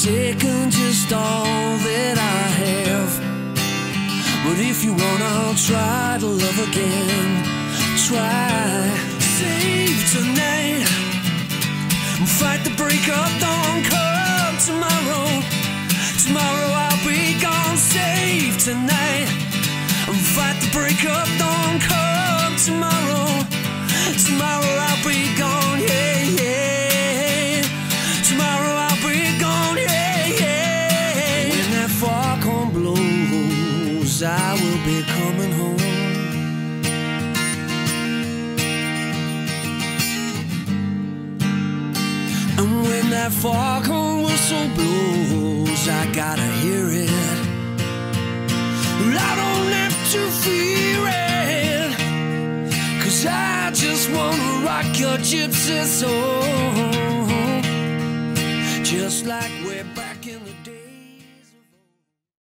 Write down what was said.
taken just all that I have. But if you want, I'll try to love again. Try. Save tonight, fight the break of dawn. Come tomorrow, tomorrow I'll be gone. Save tonight, fight the break of dawn. Come tomorrow, tomorrow I'll be gone. Yeah, yeah. Tomorrow I'll be gone. Yeah, yeah. When that foghorn blows, I will be coming home. And when that foghorn whistle blows, I gotta hear it. I don't have to fear it, 'cause I just wanna rock your gypsy soul, just like way back in the day.